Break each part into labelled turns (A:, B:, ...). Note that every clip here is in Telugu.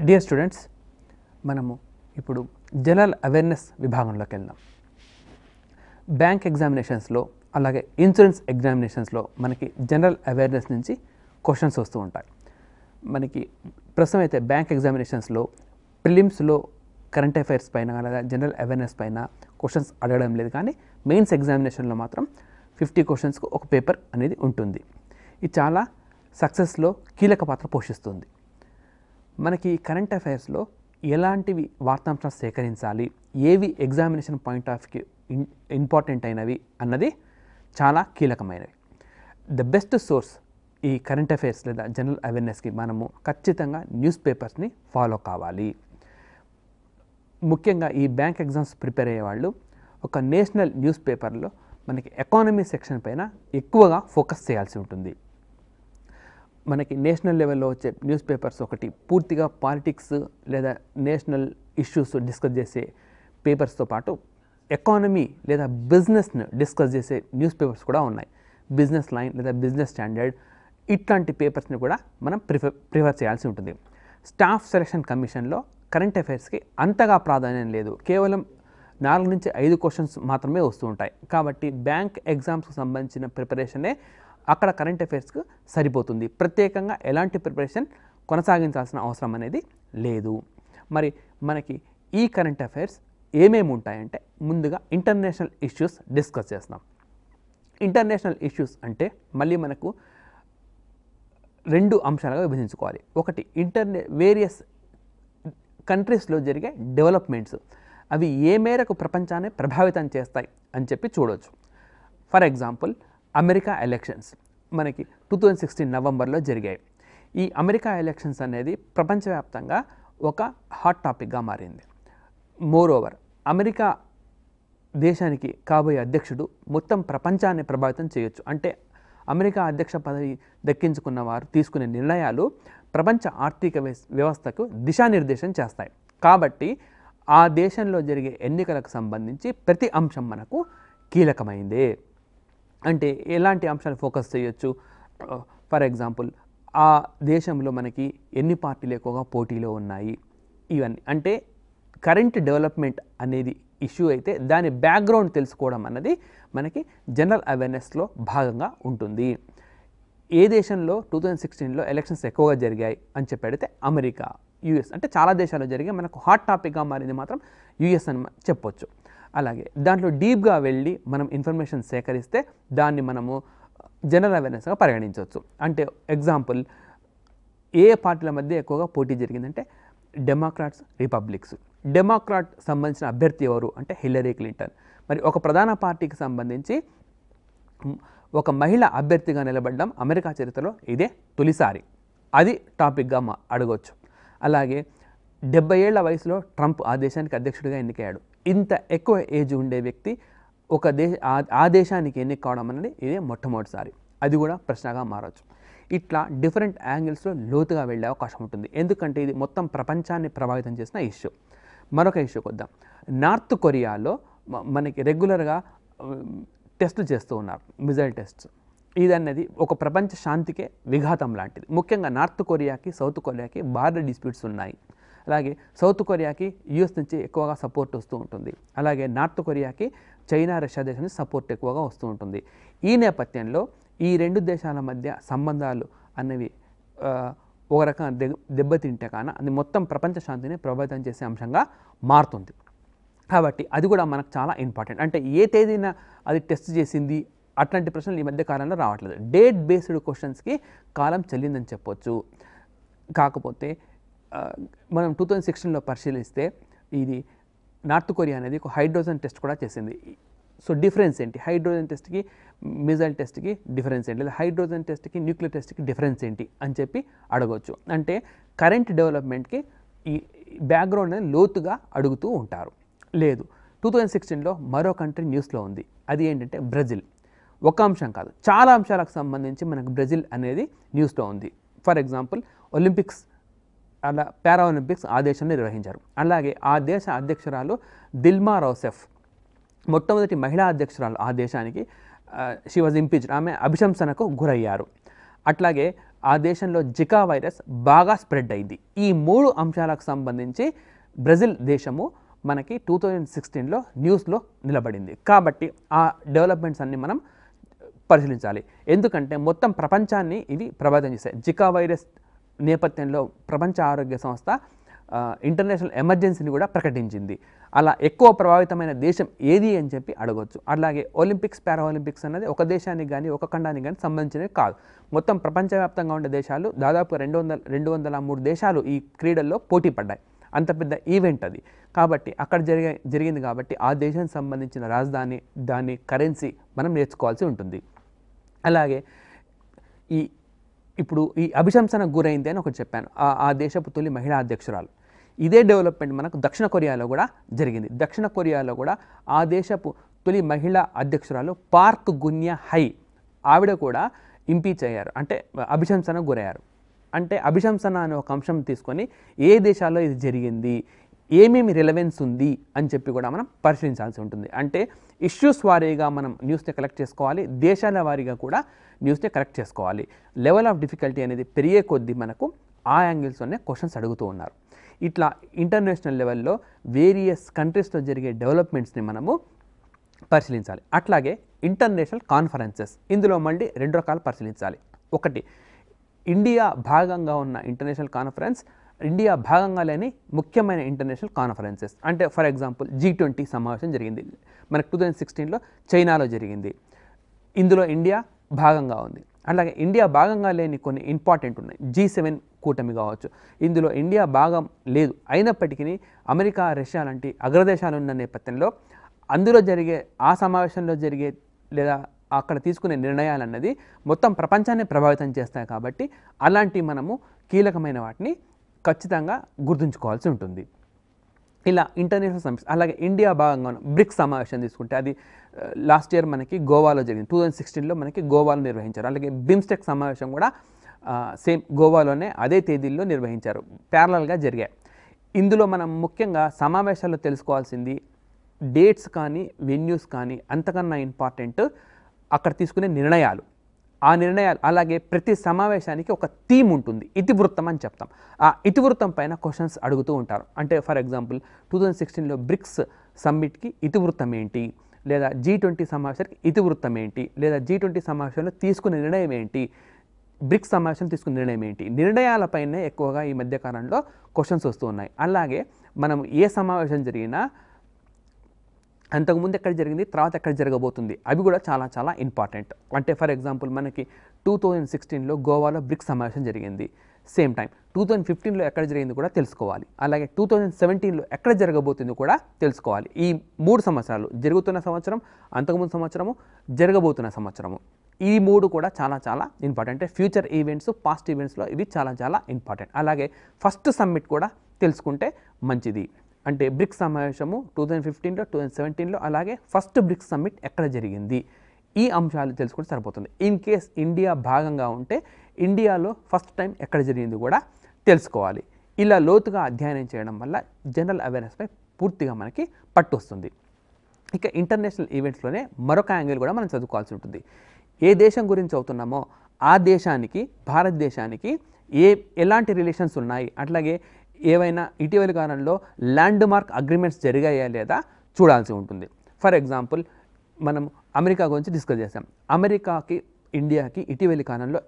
A: డియర్ స్టూడెంట్స్, మనము ఇప్పుడు జనరల్ అవేర్నెస్ విభాగంలోకి వెళ్దాం. బ్యాంక్ ఎగ్జామినేషన్స్లో అలాగే ఇన్సూరెన్స్ ఎగ్జామినేషన్స్లో మనకి జనరల్ అవేర్నెస్ నుంచి క్వశ్చన్స్ వస్తూ ఉంటాయి. మనకి ప్రస్తుతం అయితే బ్యాంక్ ఎగ్జామినేషన్స్లో ప్రిలిమ్స్లో కరెంట్ అఫైర్స్ పైన అలాగే జనరల్ అవేర్నెస్ పైన క్వశ్చన్స్ అడగడం లేదు, కానీ మెయిన్స్ ఎగ్జామినేషన్లో మాత్రం 50 క్వశ్చన్స్కు ఒక పేపర్ అనేది ఉంటుంది. ఇది చాలా సక్సెస్లో కీలక పాత్ర పోషిస్తుంది. మనకి కరెంట్ అఫైర్స్లో ఎలాంటివి వార్తాంశాలు సేకరించాలి, ఏవి examination point of view important అయినవి అన్నది చాలా కీలకమైనవి. ద బెస్ట్ సోర్స్ ఈ కరెంట్ అఫైర్స్ లేదా జనరల్ అవేర్నెస్కి మనము ఖచ్చితంగా న్యూస్ పేపర్స్ని ఫాలో కావాలి. ముఖ్యంగా ఈ బ్యాంక్ ఎగ్జామ్స్ ప్రిపేర్ అయ్యేవాళ్ళు ఒక నేషనల్ న్యూస్ పేపర్లో మనకి ఎకానమీ సెక్షన్ పైన ఎక్కువగా ఫోకస్ చేయాల్సి ఉంటుంది. మనకి నేషనల్ లెవెల్లో వచ్చే న్యూస్ పేపర్స్ ఒకటి పూర్తిగా పాలిటిక్స్ లేదా నేషనల్ ఇష్యూస్ డిస్కస్ చేసే పేపర్స్తో పాటు ఎకానమీ లేదా బిజినెస్ను డిస్కస్ చేసే న్యూస్ పేపర్స్ కూడా ఉన్నాయి. బిజినెస్ లైన్ లేదా బిజినెస్ స్టాండర్డ్ ఇట్లాంటి పేపర్స్ని కూడా మనం ప్రిఫర్ చేయాల్సి ఉంటుంది. స్టాఫ్ సెలక్షన్ కమిషన్లో కరెంట్ అఫైర్స్కి అంతగా ప్రాధాన్యం లేదు, కేవలం 4 నుంచి 5 క్వశ్చన్స్ మాత్రమే వస్తూ ఉంటాయి. కాబట్టి బ్యాంక్ ఎగ్జామ్స్కి సంబంధించిన ప్రిపరేషనే అక్కడ కరెంట్ అఫైర్స్కి సరిపోతుంది. ప్రత్యేకంగా ఎలాంటి ప్రిపరేషన్ కొనసాగించాల్సిన అవసరం అనేది లేదు. మరి మనకి ఈ కరెంట్ అఫైర్స్ ఏమేమి ఉంటాయంటే, ముందుగా ఇంటర్నేషనల్ ఇష్యూస్ డిస్కస్ చేస్తున్నాం. ఇంటర్నేషనల్ ఇష్యూస్ అంటే మళ్ళీ మనకు 2 అంశాలుగా విభజించుకోవాలి. ఒకటి వేరియస్ కంట్రీస్లో జరిగే డెవలప్మెంట్స్, అవి ఏ మేరకు ప్రపంచాన్ని ప్రభావితం చేస్తాయి అని చెప్పి చూడవచ్చు. ఫర్ ఎగ్జాంపుల్, అమెరికా ఎలక్షన్స్ మనకి 2016 నవంబర్లో జరిగాయి. ఈ అమెరికా ఎలక్షన్స్ అనేది ప్రపంచవ్యాప్తంగా ఒక హాట్ టాపిక్గా మారింది. మోర్ ఓవర్, అమెరికా దేశానికి కాబోయే అధ్యక్షుడు మొత్తం ప్రపంచాన్ని ప్రభావితం చేయొచ్చు. అంటే అమెరికా అధ్యక్ష పదవి దక్కించుకున్న వారు తీసుకునే నిర్ణయాలు ప్రపంచ ఆర్థిక వ్యవస్థకు దిశానిర్దేశం చేస్తాయి. కాబట్టి ఆ దేశంలో జరిగే ఎన్నికలకు సంబంధించి ప్రతి అంశం మనకు కీలకమైందే. అంటే ఎలాంటి అంశాలు ఫోకస్ చేయొచ్చు? ఫర్ ఎగ్జాంపుల్, ఆ దేశంలో మనకి ఎన్ని పార్టీలు ఎక్కువగా పోటీలో ఉన్నాయి, ఇవన్నీ. అంటే కరెంట్ డెవలప్మెంట్ అనేది ఇష్యూ అయితే దాని బ్యాక్గ్రౌండ్ తెలుసుకోవడం అన్నది మనకి జనరల్ అవేర్నెస్లో భాగంగా ఉంటుంది. ఏ దేశంలో 2016లో ఎలక్షన్స్ ఎక్కువగా జరిగాయి అని చెప్పడితే అమెరికా, యూఎస్. అంటే చాలా దేశాల్లో జరిగే మనకు హాట్ టాపిక్గా మారింది మాత్రం యూఎస్ అని చెప్పొచ్చు. అలాగే దాంట్లో డీప్గా వెళ్ళి మనం ఇన్ఫర్మేషన్ సేకరిస్తే దాన్ని మనము జనరల్ అవేర్నెస్గా పరిగణించవచ్చు. అంటే ఎగ్జాంపుల్, ఏ పార్టీల మధ్య ఎక్కువగా పోటీ జరిగిందంటే డెమోక్రాట్స్, రిపబ్లిక్స్. డెమోక్రాట్ సంబంధించిన అభ్యర్థి ఎవరు అంటే హిల్లరీ క్లింటన్. మరి ఒక ప్రధాన పార్టీకి సంబంధించి ఒక మహిళ అభ్యర్థిగా నిలబడడం అమెరికా చరిత్రలో ఇదే తొలిసారి. అది టాపిక్గా అడగవచ్చు. అలాగే 70 ఏళ్ల వయసులో ట్రంప్ ఆ దేశానికి అధ్యక్షుడిగా ఎన్నికయ్యాడు. ఇంత ఎక్కువ ఏజ్ ఉండే వ్యక్తి ఒక ఆ దేశానికి ఎన్నిక కావడం అనేది ఇదే మొట్టమొదటిసారి. అది కూడా ప్రశ్నగా మారవచ్చు. ఇట్లా డిఫరెంట్ యాంగిల్స్లో లోతుగా వెళ్ళే అవకాశం ఉంటుంది. ఎందుకంటే ఇది మొత్తం ప్రపంచాన్ని ప్రభావితం చేసిన ఇష్యూ. మరొక ఇష్యూకి వద్దాం. నార్త్ కొరియాలో మనకి రెగ్యులర్గా టెస్టులు చేస్తూ ఉన్నారు, మిజైల్ టెస్ట్స్. ఇది అనేది ఒక ప్రపంచ శాంతికే విఘాతం లాంటిది. ముఖ్యంగా నార్త్ కొరియాకి, సౌత్ కొరియాకి బార్డర్ డిస్ప్యూట్స్ ఉన్నాయి. అలాగే సౌత్ కొరియాకి యూఎస్ నుంచి ఎక్కువగా సపోర్ట్ వస్తూ ఉంటుంది. అలాగే నార్త్ కొరియాకి చైనా, రష్యా దేశం నుంచి సపోర్ట్ ఎక్కువగా వస్తూ ఉంటుంది. ఈ నేపథ్యంలో ఈ 2 దేశాల మధ్య సంబంధాలు అనేవి ఒక రకంగా దెబ్బతింటే కానీ అది మొత్తం ప్రపంచ శాంతిని ప్రభావితం చేసే అంశంగా మారుతుంది. కాబట్టి అది కూడా మనకు చాలా ఇంపార్టెంట్. అంటే ఏ తేదీన అది టెస్ట్ చేసింది, అట్లాంటి ప్రశ్నలు ఈ మధ్య కాలంలో రావట్లేదు. డేట్ బేస్డ్ క్వశ్చన్స్కి కాలం చెల్లిందని చెప్పొచ్చు. కాకపోతే మనం 2016లో పరిశీలిస్తే ఇది నార్త్ కొరియా అనేది ఒక హైడ్రోజన్ టెస్ట్ కూడా చేసింది. సో డిఫరెన్స్ ఏంటి? హైడ్రోజన్ టెస్ట్కి, మిజైల్ టెస్ట్కి డిఫరెన్స్ ఏంటి? లేదా హైడ్రోజన్ టెస్ట్కి, న్యూక్లియర్ టెస్ట్కి డిఫరెన్స్ ఏంటి అని చెప్పి అడగవచ్చు. అంటే కరెంట్ డెవలప్మెంట్కి ఈ బ్యాక్గ్రౌండ్ అనేది లోతుగా అడుగుతూ ఉంటారు. లేదు, 2016లో మరో కంట్రీ న్యూస్లో ఉంది. అది ఏంటంటే బ్రెజిల్. ఒక అంశం కాదు, చాలా అంశాలకు సంబంధించి మనకు బ్రెజిల్ అనేది న్యూస్లో ఉంది. ఫర్ ఎగ్జాంపుల్, ఒలింపిక్స్, అలా పారా ఒలింపిక్స్ ఆ దేశంలో నిర్వహించారు. అలాగే ఆ దేశ అధ్యక్షురాలు దిల్మా రౌసెఫ్, మొట్టమొదటి మహిళా అధ్యక్షురాలు ఆ దేశానికి. షీ వాజ్ ఇంపీచ్డ్, ఆమె అభిశంసనకు గురయ్యారు. అట్లాగే ఆ దేశంలో జికా వైరస్ బాగా స్ప్రెడ్ అయింది. ఈ 3 అంశాలకు సంబంధించి బ్రెజిల్ దేశము మనకి 2016లో న్యూస్లో నిలబడింది. కాబట్టి ఆ డెవలప్మెంట్స్ అన్ని మనం పరిశీలించాలి. ఎందుకంటే మొత్తం ప్రపంచాన్ని ఇవి ప్రభావితం చేశాయి. జికా వైరస్ నేపథ్యంలో ప్రపంచ ఆరోగ్య సంస్థ ఇంటర్నేషనల్ ఎమర్జెన్సీని కూడా ప్రకటించింది. అలా ఎక్కువ ప్రభావితమైన దేశం ఏది అని చెప్పి అడగవచ్చు. అలాగే ఒలింపిక్స్, పారా ఒలింపిక్స్ అన్నది ఒక దేశానికి కానీ ఒక ఖండానికి కానీ సంబంధించినవి కాదు. మొత్తం ప్రపంచవ్యాప్తంగా ఉండే దేశాలు దాదాపు 203 దేశాలు ఈ క్రీడల్లో పోటీ పడ్డాయి. అంత పెద్ద ఈవెంట్ అది. కాబట్టి అక్కడ జరిగింది కాబట్టి ఆ దేశానికి సంబంధించిన రాజధాని, దాని కరెన్సీ మనం నేర్చుకోవాల్సి ఉంటుంది. అలాగే ఇప్పుడు ఈ అభిశంసనకు గురైంది అని ఒకటి చెప్పాను. ఆ దేశపు తొలి మహిళా అధ్యక్షురాలు. ఇదే డెవలప్మెంట్ మనకు దక్షిణ కొరియాలో కూడా జరిగింది. దక్షిణ కొరియాలో కూడా ఆ దేశపు తొలి మహిళా అధ్యక్షురాలు పార్క్ గున్యా హై, ఆవిడ కూడా ఇంపీచ్ అయ్యారు, అంటే అభిశంసనకు గురయ్యారు. అంటే అభిశంసన అనే ఒక అంశం తీసుకొని ఏ దేశాల్లో ఇది జరిగింది, ఏమేమి రిలవెన్స్ ఉంది అని చెప్పి కూడా మనం పరిశీలించాల్సి ఉంటుంది. అంటే ఇష్యూస్ వారీగా మనం న్యూస్ని కలెక్ట్ చేసుకోవాలి, దేశాల వారీగా కూడా న్యూస్ని కలెక్ట్ చేసుకోవాలి. లెవెల్ ఆఫ్ డిఫికల్టీ అనేది పెరిగే కొద్దీ మనకు ఆ యాంగిల్స్లోనే క్వశ్చన్స్ అడుగుతూ ఉన్నారు. ఇట్లా ఇంటర్నేషనల్ లెవెల్లో వేరియస్ కంట్రీస్లో జరిగే డెవలప్మెంట్స్ని మనము పరిశీలించాలి. అట్లాగే ఇంటర్నేషనల్ కాన్ఫరెన్సెస్, ఇందులో మళ్ళీ 2 రకాలు పరిశీలించాలి. ఒకటి ఇండియా భాగంగా ఉన్న ఇంటర్నేషనల్ కాన్ఫరెన్స్, ఇండియా భాగంగా లేని ముఖ్యమైన ఇంటర్నేషనల్ కాన్ఫరెన్సెస్. అంటే ఫర్ ఎగ్జాంపుల్ G20 సమావేశం జరిగింది మనకు 2016లో చైనాలో జరిగింది. ఇందులో ఇండియా భాగంగా ఉంది. అలాగే ఇండియా భాగంగా లేని కొన్ని ఇంపార్టెంట్ ఉన్నాయి. G7 కూటమి కావచ్చు, ఇందులో ఇండియా భాగం లేదు. అయినప్పటికీ అమెరికా, రష్యా లాంటి అగ్రదేశాలు ఉన్న నేపథ్యంలో అందులో జరిగే, ఆ సమావేశంలో జరిగే లేదా అక్కడ తీసుకునే నిర్ణయాలు అన్నది మొత్తం ప్రపంచాన్ని ప్రభావితం చేస్తాయి. కాబట్టి అలాంటి మనము కీలకమైన వాటిని ఖచ్చితంగా గుర్తుంచుకోవాల్సి ఉంటుంది. ఇలా ఇంటర్నేషనల్ సమ్మిట్స్. అలాగే ఇండియా భాగంగా ఉన్న బ్రిక్స్ సమావేశం తీసుకుంటే అది లాస్ట్ ఇయర్ మనకి గోవాలో జరిగింది. 2016లో మనకి గోవాలో నిర్వహించారు. అలాగే బిమ్స్టెక్ సమావేశం కూడా సేమ్ గోవాలోనే అదే తేదీల్లో నిర్వహించారు, ప్యారలల్గా జరిగాయి. ఇందులో మనం ముఖ్యంగా సమావేశాల్లో తెలుసుకోవాల్సింది డేట్స్ కానీ వెన్యూస్ కానీ అంతకన్నా ఇంపార్టెంట్ అక్కడ తీసుకునే నిర్ణయాలు. ఆ నిర్ణయాలు, అలాగే ప్రతి సమావేశానికి ఒక థీమ్ ఉంటుంది, ఇతివృత్తం అని చెప్తాం. ఆ ఇతివృత్తం పైన క్వశ్చన్స్ అడుగుతూ ఉంటారు. అంటే ఫర్ ఎగ్జాంపుల్ 2016లో బ్రిక్స్ సమ్మిట్కి ఇతివృత్తం ఏంటి, లేదా G20 సమావేశానికి ఇతివృత్తం ఏంటి, లేదా G20 సమావేశంలో తీసుకునే నిర్ణయం ఏంటి, బ్రిక్స్ సమావేశం తీసుకునే నిర్ణయం ఏంటి, నిర్ణయాలపైనే ఎక్కువగా ఈ మధ్యకాలంలో క్వశ్చన్స్ వస్తూ ఉన్నాయి. అలాగే మనం ఏ సమావేశం జరిగినా అంతకుముందు ఎక్కడ జరిగింది, తర్వాత ఎక్కడ జరగబోతుంది, అవి కూడా చాలా చాలా ఇంపార్టెంట్. అంటే ఫర్ ఎగ్జాంపుల్ మనకి 2016లో గోవాలో బ్రిక్స్ సమావేశం జరిగింది. సేమ్ టైం 2015లో ఎక్కడ జరిగింది కూడా తెలుసుకోవాలి. అలాగే 2017లో ఎక్కడ జరగబోతుందో కూడా తెలుసుకోవాలి. ఈ 3 సంవత్సరాలు, జరుగుతున్న సంవత్సరం, అంతకుముందు సంవత్సరము, జరగబోతున్న సంవత్సరము, ఈ 3 కూడా చాలా చాలా ఇంపార్టెంట్. అంటే ఫ్యూచర్ ఈవెంట్స్, పాస్ట్ ఈవెంట్స్లో ఇవి చాలా చాలా ఇంపార్టెంట్. అలాగే ఫస్ట్ సమ్మిట్ కూడా తెలుసుకుంటే మంచిది. అంటే బ్రిక్స్ సమావేశము 2015లో, 2017లో, అలాగే ఫస్ట్ బ్రిక్స్ సమ్మిట్ ఎక్కడ జరిగింది, ఈ అంశాలు తెలుసుకుంటే సరిపోతుంది. ఇన్ కేస్ ఇండియా భాగంగా ఉంటే ఇండియాలో ఫస్ట్ టైం ఎక్కడ జరిగింది కూడా తెలుసుకోవాలి. ఇలా లోతుగా అధ్యయనం చేయడం వల్ల జనరల్ అవేర్నెస్పై పూర్తిగా మనకి పట్టు వస్తుంది. ఇక ఇంటర్నేషనల్ ఈవెంట్స్లోనే మరొక యాంగిల్ కూడా మనం చదువుకోవాల్సి ఉంటుంది. ఏ దేశం గురించి అవుతున్నామో ఆ దేశానికి, భారతదేశానికి ఎలాంటి రిలేషన్స్ ఉన్నాయి, అట్లాగే ఏవైనా ఇటీవలి కాలంలో ల్యాండ్ మార్క్ అగ్రిమెంట్స్ జరిగాయా లేదా చూడాల్సి ఉంటుంది. ఫర్ ఎగ్జాంపుల్ మనం అమెరికా గురించి డిస్కస్ చేసాం. అమెరికాకి, ఇండియాకి ఇటీవలి కాలంలో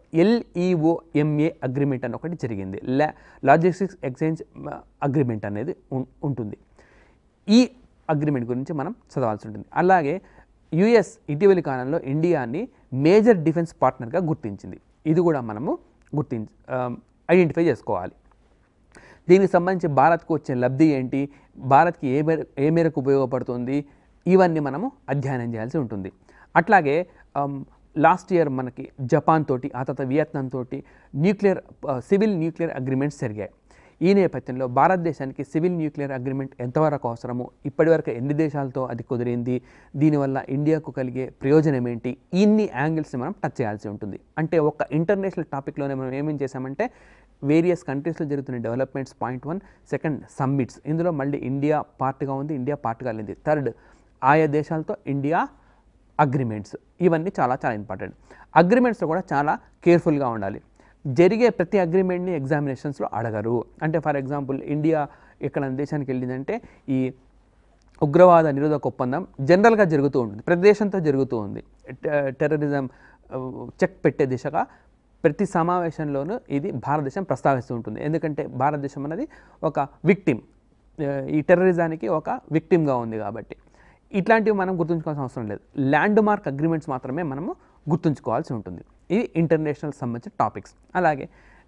A: LEOMA అగ్రిమెంట్ అని ఒకటి జరిగింది. లాజిస్టిక్స్ ఎక్స్చేంజ్ అగ్రిమెంట్ అనేది ఉంటుంది. ఈ అగ్రిమెంట్ గురించి మనం చదవాల్సి ఉంటుంది. అలాగే US ఇటీవలి కాలంలో ఇండియాని మేజర్ డిఫెన్స్ పార్ట్నర్గా గుర్తించింది. ఇది కూడా మనము ఐడెంటిఫై చేసుకోవాలి. దీనికి సంబంధించి భారత్కు వచ్చే లబ్ధి ఏంటి, భారత్కి ఏ మేరకు ఉపయోగపడుతుంది, ఇవన్నీ మనము అధ్యయనం చేయాల్సి ఉంటుంది. అట్లాగే లాస్ట్ ఇయర్ మనకి జపాన్ తోటి, ఆ తర్వాత వియత్నాం తోటి సివిల్ న్యూక్లియర్ అగ్రిమెంట్స్ జరిగాయి. ఈ నేపథ్యంలో భారతదేశానికి సివిల్ న్యూక్లియర్ అగ్రిమెంట్ ఎంతవరకు అవసరము, ఇప్పటివరకు ఎన్ని దేశాలతో అది కుదిరింది, దీనివల్ల ఇండియాకు కలిగే ప్రయోజనం ఏంటి, ఇన్ని యాంగిల్స్ని మనం టచ్ చేయాల్సి ఉంటుంది. అంటే ఒక ఇంటర్నేషనల్ టాపిక్లోనే మనం ఏమేం చేసామంటే వేరియస్ కంట్రీస్లో జరుగుతున్న డెవలప్మెంట్స్, పాయింట్ 1. సెకండ్, సమ్మిట్స్, ఇందులో మళ్ళీ ఇండియా పార్ట్గా ఉంది, ఇండియా పార్ట్గా లేదు. థర్డ్, ఆయా దేశాలతో ఇండియా అగ్రిమెంట్స్, ఇవన్నీ చాలా చాలా ఇంపార్టెంట్. అగ్రిమెంట్స్లో కూడా చాలా కేర్ఫుల్గా ఉండాలి. జరిగే ప్రతి అగ్రిమెంట్ని ఎగ్జామినేషన్స్లో అడగరు. అంటే ఫర్ ఎగ్జాంపుల్ ఇండియా ఎక్కడ దేశానికి వెళ్ళిందంటే ఈ ఉగ్రవాద నిరోధక ఒప్పందం జనరల్గా జరుగుతూ ఉంటుంది, ప్రతి దేశంతో జరుగుతూ ఉంది. టెర్రరిజం చెక్ పెట్టే దిశగా ప్రతి సమావేశంలోనూ ఇది భారతదేశం ప్రస్తావిస్తూ ఉంటుంది. ఎందుకంటే భారతదేశం అనేది ఒక విక్టిమ్, ఈ టెర్రరిజానికి ఒక విక్టిమ్గా ఉంది కాబట్టి. ఇట్లాంటివి మనం గుర్తుంచుకోవాల్సిన అవసరం లేదు. ల్యాండ్ మార్క్ అగ్రిమెంట్స్ మాత్రమే మనము గుర్తుంచుకోవాల్సి ఉంటుంది. ఇవి ఇంటర్నేషనల్ సంబంధించిన టాపిక్స్. అలాగే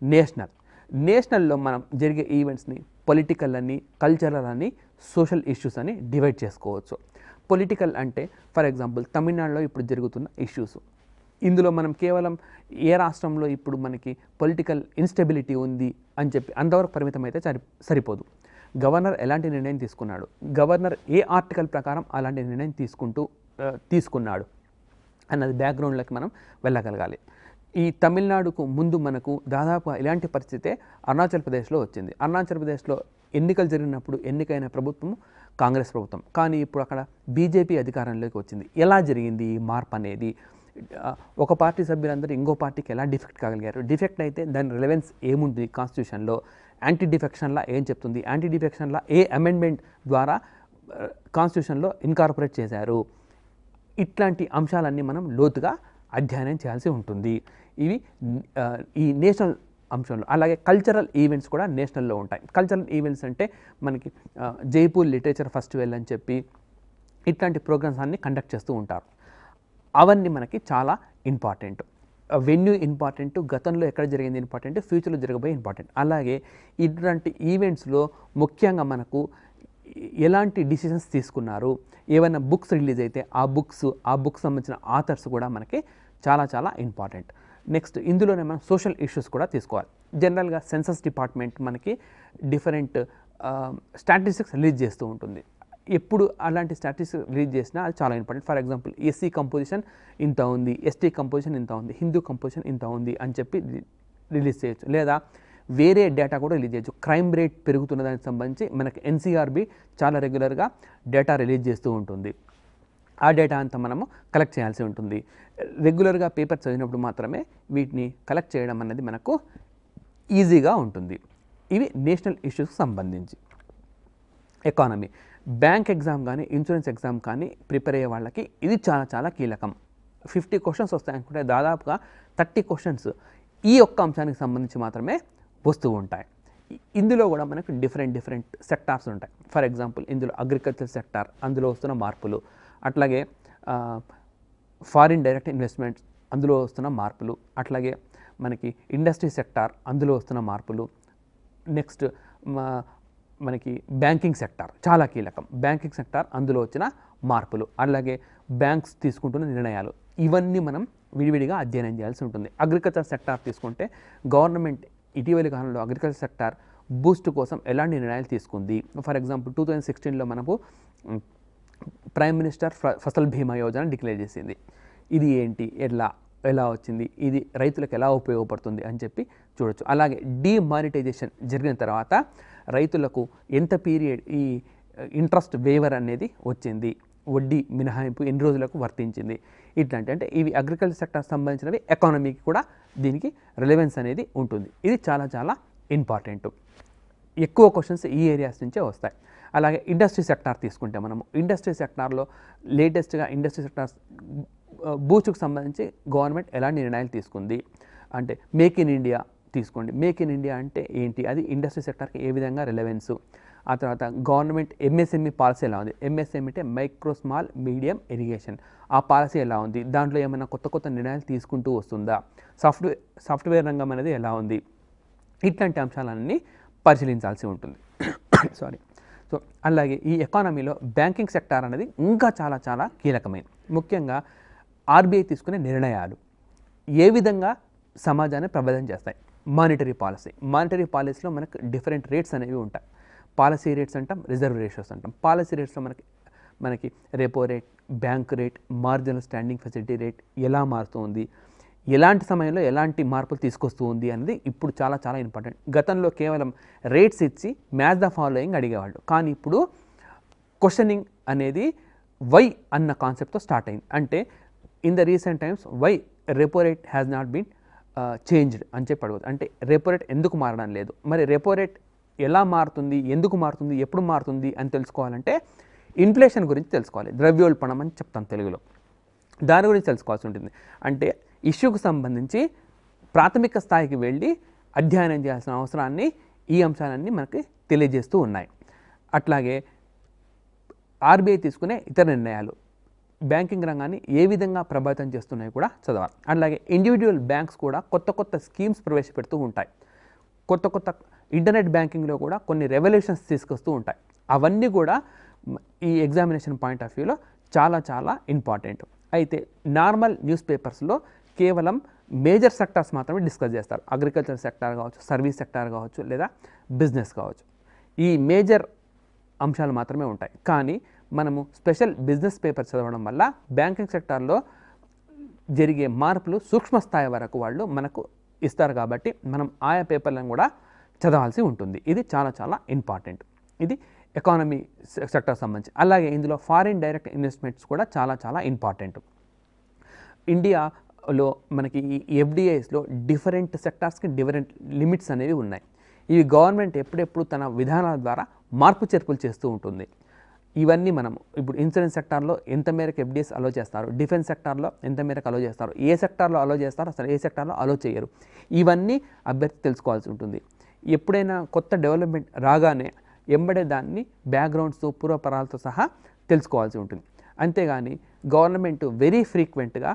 A: నేషనల్లో మనం జరిగే ఈవెంట్స్ని పొలిటికల్ అని, కల్చరల్ అని, సోషల్ ఇష్యూస్ అని డివైడ్ చేసుకోవచ్చు. పొలిటికల్ అంటే ఫర్ ఎగ్జాంపుల్ తమిళనాడులో ఇప్పుడు జరుగుతున్న ఇష్యూస్. ఇందులో మనం కేవలం ఏ రాష్ట్రంలో ఇప్పుడు మనకి పొలిటికల్ ఇన్స్టెబిలిటీ ఉంది అని చెప్పి అంతవరకు పరిమితం అయితే సరిపోదు. గవర్నర్ ఎలాంటి నిర్ణయం తీసుకున్నాడు, గవర్నర్ ఏ ఆర్టికల్ ప్రకారం అలాంటి నిర్ణయం తీసుకున్నాడు అన్నది బ్యాక్గ్రౌండ్లోకి మనం వెళ్ళగలగాలి. ఈ తమిళనాడుకు ముందు మనకు దాదాపుగా ఇలాంటి పరిస్థితే అరుణాచల్ ప్రదేశ్లో వచ్చింది. అరుణాచల్ ప్రదేశ్లో ఎన్నికలు జరిగినప్పుడు ఎన్నికైన ప్రభుత్వం కాంగ్రెస్ ప్రభుత్వం, కానీ ఇప్పుడు అక్కడ బీజేపీ అధికారంలోకి వచ్చింది. ఎలా జరిగింది ఈ మార్పు అనేది? ఒక పార్టీ సభ్యులందరూ ఇంకో పార్టీకి ఎలా డిఫెక్ట్ కాగలిగారు? డిఫెక్ట్ అయితే దాని రిలవెన్స్ ఏముంటుంది కాన్స్టిట్యూషన్లో? యాంటీ డిఫెక్షన్లా ఏం చెప్తుంది? యాంటీ డిఫెక్షన్లా ఏ అమెండ్మెంట్ ద్వారా కాన్స్టిట్యూషన్లో ఇన్కార్పొరేట్ చేశారు? ఇట్లాంటి అంశాలన్నీ మనం లోతుగా అధ్యయనం చేయాల్సి ఉంటుంది. ఇవి ఈ నేషనల్ అంశంలో. అలాగే కల్చరల్ ఈవెంట్స్ కూడా నేషనల్లో ఉంటాయి. కల్చరల్ ఈవెంట్స్ అంటే మనకి జైపూర్ లిటరేచర్ ఫెస్టివల్ అని చెప్పి ఇట్లాంటి ప్రోగ్రామ్స్ అన్ని కండక్ట్ చేస్తూ ఉంటారు. అవన్నీ మనకి చాలా ఇంపార్టెంట్. వెన్యూ ఇంపార్టెంట్, గతంలో ఎక్కడ జరిగింది ఇంపార్టెంట్, ఫ్యూచర్లో జరగబోయే ఇంపార్టెంట్. అలాగే ఇట్లాంటి ఈవెంట్స్లో ముఖ్యంగా మనకు ఎలాంటి డిసిషన్స్ తీసుకున్నారు, ఏమైనా బుక్స్ రిలీజ్ అయితే ఆ బుక్స్ సంబంధించిన ఆథర్స్ కూడా మనకి చాలా చాలా ఇంపార్టెంట్. నెక్స్ట్ ఇందులోనే మనం సోషల్ ఇష్యూస్ కూడా తీసుకోవాలి. జనరల్గా సెన్సస్ డిపార్ట్మెంట్ మనకి డిఫరెంట్ స్టాటిస్టిక్స్ రిలీజ్ చేస్తూ ఉంటుంది. ఎప్పుడు అలాంటి స్టాటిస్టిక్స్ రిలీజ్ చేసినా అది చాలా important. For example SC composition ఇంత ఉంది, ఎస్టీ కంపోజిషన్ ఇంత ఉంది, హిందూ కంపోజిషన్ ఇంత ఉంది అని చెప్పి రిలీజ్ చేయొచ్చు. లేదా వేరే డేటా కూడా రిలీజ్ చేయొచ్చు. క్రైమ్ రేట్ పెరుగుతున్న దానికి సంబంధించి మనకి ఎన్సీఆర్బీ చాలా రెగ్యులర్గా డేటా రిలీజ్ చేస్తూ ఉంటుంది. ఆ డేటా అంతా మనము కలెక్ట్ చేయాల్సి ఉంటుంది. రెగ్యులర్గా పేపర్ చదివినప్పుడు మాత్రమే వీటిని కలెక్ట్ చేయడం అనేది మనకు ఈజీగా ఉంటుంది. ఇవి నేషనల్ ఇష్యూస్కి సంబంధించి. ఎకానమీ, బ్యాంక్ ఎగ్జామ్ కానీ ఇన్సూరెన్స్ ఎగ్జామ్ కానీ ప్రిపేర్ అయ్యే వాళ్ళకి ఇది చాలా చాలా కీలకం. 50 క్వశ్చన్స్ వస్తాయనుకుంటే దాదాపుగా 30 క్వశ్చన్స్ ఈ ఒక్క అంశానికి సంబంధించి మాత్రమే వస్తూ ఉంటాయి. ఇందులో కూడా మనకు డిఫరెంట్ సెక్టార్స్ ఉంటాయి. ఫర్ ఎగ్జాంపుల్ ఇందులో అగ్రికల్చర్ సెక్టార్, అందులో వస్తున్న మార్పులు, అట్లాగే ఫారిన్ డైరెక్ట్ ఇన్వెస్ట్మెంట్స్, అందులో వస్తున్న మార్పులు, అట్లాగే మనకి ఇండస్ట్రీ సెక్టార్, అందులో వస్తున్న మార్పులు. నెక్స్ట్ మనకి బ్యాంకింగ్ సెక్టార్ చాలా కీలకం. బ్యాంకింగ్ సెక్టార్, అందులో వచ్చిన మార్పులు, అలాగే బ్యాంక్స్ తీసుకుంటున్న నిర్ణయాలు, ఇవన్నీ మనం విడివిడిగా అధ్యయనం చేయాల్సి ఉంటుంది. అగ్రికల్చర్ సెక్టార్ తీసుకుంటే గవర్నమెంట్ ఇటీవలి కాలంలో అగ్రికల్చర్ సెక్టార్ బూస్ట్ కోసం ఎలాంటి నిర్ణయాలు తీసుకుంది. ఫర్ ఎగ్జాంపుల్ 2016లో మనకు ప్రైమ్ మినిస్టర్ ఫసల్ బీమా యోజన డిక్లేర్ చేసింది. ఇది ఏంటి, ఎలా వచ్చింది, ఇది రైతులకు ఎలా ఉపయోగపడుతుంది అని చెప్పి చూడొచ్చు. అలాగే డిమానిటైజేషన్ జరిగిన తర్వాత రైతులకు ఎంత పీరియడ్ ఈ ఇంట్రెస్ట్ వేవర్ అనేది వచ్చింది, వడ్డీ మినహాయింపు ఎన్ని రోజులకు వర్తించింది, ఇట్లాంటి అంటే ఇవి అగ్రికల్చర్ సెక్టర్ సంబంధించినవి. ఎకానమీకి కూడా దీనికి రిలవెన్స్ అనేది ఉంటుంది. ఇది చాలా చాలా ఇంపార్టెంట్. ఎక్కువ క్వశ్చన్స్ ఈ ఏరియాస్ నుంచే వస్తాయి. అలాగే ఇండస్ట్రీ సెక్టార్ తీసుకుంటే మనము ఇండస్ట్రీ సెక్టార్లో లేటెస్ట్గా ఇండస్ట్రీ సెక్టార్స్ బూస్ట్కి సంబంధించి గవర్నమెంట్ ఎలాంటి నిర్ణయాలు తీసుకుంది అంటే మేక్ ఇన్ ఇండియా తీసుకోండి. మేక్ ఇన్ ఇండియా అంటే ఏంటి, అది ఇండస్ట్రీ సెక్టార్కి ఏ విధంగా రిలవెన్సు. ఆ తర్వాత గవర్నమెంట్ ఎంఎస్ఎంఈ పాలసీ ఎలా ఉంది, ఎంఎస్ఎంఈ అంటే మైక్రో స్మాల్ మీడియం ఇరిగేషన్, ఆ పాలసీ ఎలా ఉంది, దాంట్లో ఏమైనా కొత్త నిర్ణయాలు తీసుకుంటూ వస్తుందా, సాఫ్ట్వేర్ రంగం అనేది ఎలా ఉంది, ఇట్లాంటి అంశాలన్నీ పరిశీలించాల్సి ఉంటుంది. సో అలాగే ఈ ఎకానమీలో బ్యాంకింగ్ సెక్టార్ అనేది ఇంకా చాలా చాలా కీలకమైనది. ముఖ్యంగా ఆర్బీఐ తీసుకునే నిర్ణయాలు ఏ విధంగా సమాజాన్ని ప్రభావితం చేస్తాయి. మానిటరీ పాలసీలో మనకు డిఫరెంట్ రేట్స్ అనేవి ఉంటాయి. పాలసీ రేట్స్ అంటాం, రిజర్వ్ రేషియోస్ అంటాం. పాలసీ రేట్స్లో మనకి repo rate, bank rate, marginal standing facility rate ఎలా మారుతుంది, ఎలాంటి సమయంలో ఎలాంటి మార్పులు తీసుకొస్తూ ఉంది అనేది ఇప్పుడు చాలా చాలా ఇంపార్టెంట్. గతంలో కేవలం రేట్స్ ఇచ్చి మ్యాచ్ ద ఫాలోయింగ్ అడిగేవాళ్ళు, కానీ ఇప్పుడు క్వశ్చనింగ్ అనేది వై అన్న కాన్సెప్ట్తో స్టార్ట్ అయింది. అంటే in the recent times why repo rate has not been changed అని చెప్పి అడగవచ్చు. అంటే రెపో రేట్ ఎందుకు మారడం లేదు, మరి రెపో రేట్ ఎలా మారుతుంది, ఎందుకు మారుతుంది, ఎప్పుడు మారుతుంది అని తెలుసుకోవాలంటే ఇన్ఫ్లేషన్ గురించి తెలుసుకోవాలి. ద్రవ్యోల్బణం అని చెప్తాం తెలుగులో. దాని గురించి తెలుసుకోవాల్సి ఉంటుంది. అంటే ఇష్యూకు సంబంధించి ప్రాథమిక స్థాయికి వెళ్ళి అధ్యయనం చేయాల్సిన అవసరాన్ని ఈ అంశాలన్నీ మనకి తెలియజేస్తూ ఉన్నాయి. అట్లాగే ఆర్బీఐ తీసుకునే ఇతర నిర్ణయాలు బ్యాంకింగ్ రంగాన్ని ఏ విధంగా ప్రభావితం చేస్తున్నాయో కూడా చదవాలి. అట్లాగే ఇండివిజువల్ బ్యాంక్స్ కూడా కొత్త కొత్త స్కీమ్స్ ప్రవేశపెడుతూ ఉంటాయి. కొత్త కొత్త ఇంటర్నెట్ బ్యాంకింగ్లో కూడా కొన్ని రెవల్యూషన్స్ తీసుకొస్తూ ఉంటాయి. అవన్నీ కూడా ఈ ఎగ్జామినేషన్ పాయింట్ ఆఫ్ వ్యూలో చాలా చాలా ఇంపార్టెంట్. అయితే నార్మల్ న్యూస్ పేపర్స్లో కేవలం మేజర్ సెక్టార్స్ మాత్రమే డిస్కస్ చేస్తారు. అగ్రికల్చర్ సెక్టార్ కావచ్చు, సర్వీస్ సెక్టార్ కావచ్చు, లేదా బిజినెస్ కావచ్చు. ఈ మేజర్ అంశాలు మాత్రమే ఉంటాయి. కానీ మనము స్పెషల్ బిజినెస్ పేపర్ చదవడం వల్ల బ్యాంకింగ్ సెక్టార్లో జరిగే మార్పులు సూక్ష్మ స్థాయి వరకు వాళ్ళు మనకు ఇస్తారు. కాబట్టి మనం ఆయా పేపర్లను కూడా చదవాల్సి ఉంటుంది. ఇది చాలా చాలా ఇంపార్టెంట్. ఇది ఎకానమీ సెక్టర్ సంబంధించి. అలాగే ఇందులో ఫారిన్ డైరెక్ట్ ఇన్వెస్ట్మెంట్స్ కూడా చాలా చాలా ఇంపార్టెంట్. ఇండియాలో మనకి ఈ ఎఫ్డిఐస్లో డిఫరెంట్ సెక్టార్స్కి డిఫరెంట్ లిమిట్స్ అనేవి ఉన్నాయి. ఇవి గవర్నమెంట్ ఎప్పుడెప్పుడు తన విధానాల ద్వారా మార్పు చేర్పులు చేస్తూ ఉంటుంది. ఇవన్నీ మనము ఇప్పుడు ఇన్సూరెన్స్ సెక్టార్లో ఎంత మేరకు ఎఫ్డిఐస్ అలో చేస్తారు, డిఫెన్స్ సెక్టార్లో ఎంత మేరకు అలో చేస్తారు, ఏ సెక్టార్లో అలో చేస్తారు, అసలు ఏ సెక్టార్లో అలో చేయరు, ఇవన్నీ అభ్యర్థి తెలుసుకోవాల్సి ఉంటుంది. ఎప్పుడైనా కొత్త డెవలప్మెంట్ రాగానే ఎంబడే దాన్ని బ్యాక్గ్రౌండ్స్ పూర్వపరాలతో సహా తెలుసుకోవాల్సి ఉంటుంది. అంతేగాని గవర్నమెంట్ వెరీ ఫ్రీక్వెంట్గా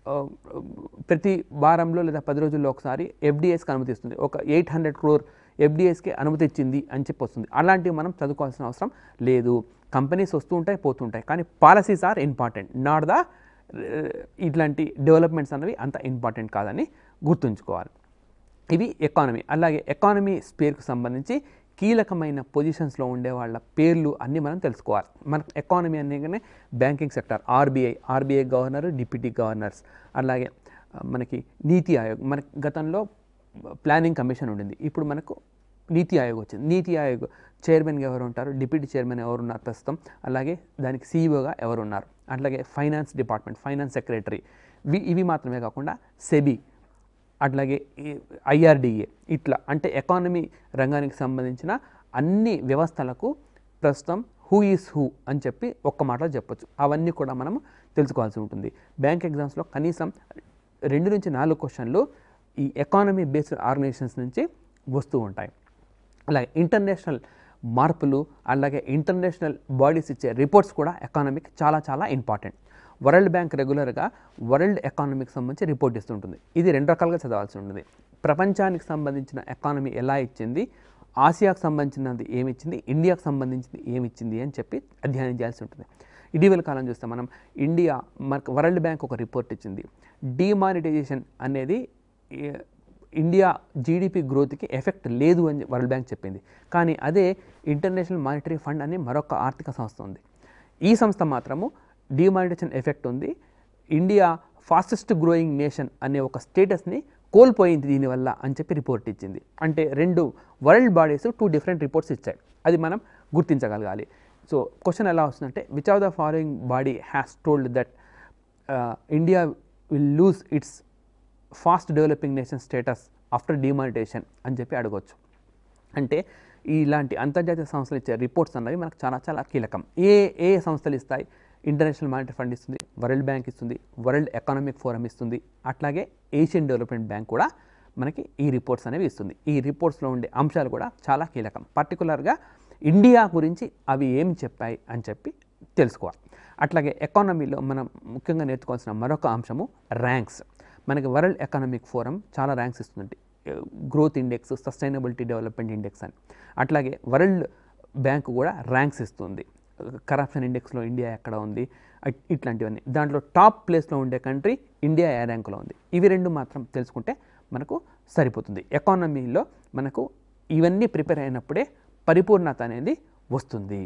A: ప్రతి వారంలో లేదా 10 రోజుల్లో ఒకసారి ఎఫ్డిఐస్కి అనుమతిస్తుంది. ఒక 800 crore ఎఫ్డిఐస్కి అనుమతి ఇచ్చింది అని చెప్పి వస్తుంది. అలాంటివి మనం చదువుకోవాల్సిన అవసరం లేదు. కంపెనీస్ వస్తూ ఉంటాయి, పోతుంటాయి, కానీ policies are important, not the ఇట్లాంటి డెవలప్మెంట్స్ అనేవి అంత ఇంపార్టెంట్ కాదని గుర్తుంచుకోవాలి. ఇవి ఎకానమీ. అలాగే ఎకానమీ స్పేర్కు సంబంధించి కీలకమైన పొజిషన్స్లో ఉండే వాళ్ళ పేర్లు అన్నీ మనం తెలుసుకోవాలి. మనకు ఎకానమీ అనగానే banking sector, RBI governor, deputy governors, అలాగే మనకి నీతి ఆయోగ్. మనకి గతంలో ప్లానింగ్ కమిషన్ ఉండింది, ఇప్పుడు మనకు నీతి ఆయోగ్ వచ్చింది. నీతి ఆయోగ్ చైర్మన్గా ఎవరు ఉంటారు, డిప్యూటీ చైర్మన్ ఎవరు ఉన్నారు ప్రస్తుతం, అలాగే దానికి సీఈఓగా ఎవరు ఉన్నారు, అట్లాగే ఫైనాన్స్ డిపార్ట్మెంట్, ఫైనాన్స్ సెక్రటరీ, ఇవి మాత్రమే కాకుండా సెబీ, అట్లాగే ఐఆర్డిఏ, ఇట్లా అంటే ఎకానమీ రంగానికి సంబంధించిన అన్ని వ్యవస్థలకు ప్రస్తుతం హూ ఈస్ హూ అని చెప్పి ఒక్క మాటలో చెప్పొచ్చు. అవన్నీ కూడా మనము తెలుసుకోవాల్సి ఉంటుంది. బ్యాంక్ ఎగ్జామ్స్లో కనీసం 2 నుంచి 4 క్వశ్చన్లు ఈ ఎకానమీ బేస్డ్ ఆర్గనైజేషన్స్ నుంచి వస్తూ ఉంటాయి. అలాగే ఇంటర్నేషనల్ మార్పులు, అలాగే ఇంటర్నేషనల్ బాడీస్ ఇచ్చే రిపోర్ట్స్ కూడా ఎకానమీకి చాలా చాలా ఇంపార్టెంట్. వరల్డ్ బ్యాంక్ రెగ్యులర్గా వరల్డ్ ఎకానమీకి సంబంధించి రిపోర్ట్ ఇస్తుంటుంది. ఇది 2 రకాలుగా చదవాల్సి ఉంటుంది. ప్రపంచానికి సంబంధించిన ఎకానమీ ఎలా ఇచ్చింది, ఆసియాకు సంబంధించినది ఏమి ఇచ్చింది, ఇండియాకు సంబంధించింది ఏమి ఇచ్చింది అని చెప్పి అధ్యయనం చేయాల్సి ఉంటుంది. ఇటీవల కాలం చూస్తే మనం మనకు వరల్డ్ బ్యాంక్ ఒక రిపోర్ట్ ఇచ్చింది. డిమానిటైజేషన్ అనేది ఇండియా జీడిపి గ్రోత్కి ఎఫెక్ట్ లేదు అని వరల్డ్ బ్యాంక్ చెప్పింది. కానీ అదే ఇంటర్నేషనల్ మానిటరీ ఫండ్ అనే మరొక ఆర్థిక సంస్థ ఉంది. ఈ సంస్థ మాత్రము డిమానిటైజేషన్ ఎఫెక్ట్ ఉంది, ఇండియా ఫాస్టెస్ట్ గ్రోయింగ్ నేషన్ అనే ఒక స్టేటస్ని కోల్పోయింది దీనివల్ల అని చెప్పి రిపోర్ట్ ఇచ్చింది. అంటే 2 వరల్డ్ బాడీస్ 2 డిఫరెంట్ రిపోర్ట్స్ ఇచ్చాయి. అది మనం గుర్తించగలగాలి. సో క్వశ్చన్ ఎలా వస్తుందంటే, which of the following body has told that India will lose its fast developing nation status after demonetisation అని చెప్పి అడగవచ్చు. అంటే ఇలాంటి అంతర్జాతీయ సంస్థలు ఇచ్చే రిపోర్ట్స్ అన్నవి మనకు చాలా చాలా కీలకం. ఏ సంస్థలు ఇస్తాయి? ఇంటర్నేషనల్ మానిటరీ ఫండ్ ఇస్తుంది, వరల్డ్ బ్యాంక్ ఇస్తుంది, వరల్డ్ ఎకనామిక్ ఫోరం ఇస్తుంది, అట్లాగే ఏషియన్ డెవలప్మెంట్ బ్యాంక్ కూడా మనకి ఈ రిపోర్ట్స్ అనేవి ఇస్తుంది. ఈ రిపోర్ట్స్లో ఉండే అంశాలు కూడా చాలా కీలకం. పర్టికులర్గా ఇండియా గురించి అవి ఏమి చెప్పాయి అని చెప్పి తెలుసుకోవాలి. అట్లాగే ఎకానమీలో మనం ముఖ్యంగా నేర్చుకోవాల్సిన మరొక అంశము ర్యాంక్స్. మనకి వరల్డ్ ఎకనామిక్ ఫోరం చాలా ర్యాంక్స్ ఇస్తుంది, growth index, sustainability development index అని. అట్లాగే వరల్డ్ బ్యాంక్ కూడా ర్యాంక్స్ ఇస్తుంది. కరప్షన్ ఇండెక్స్లో ఇండియా ఎక్కడ ఉంది, ఇట్లాంటివన్నీ. దాంట్లో టాప్ ప్లేస్లో ఉండే కంట్రీ ఇండియా ఏ ర్యాంకులో ఉంది. ఇవి 2 మాత్రం తెలుసుకుంటే మనకు సరిపోతుంది. ఎకానమీలో మనకు ఇవన్నీ ప్రిపేర్ అయినప్పుడే పరిపూర్ణత అనేది వస్తుంది.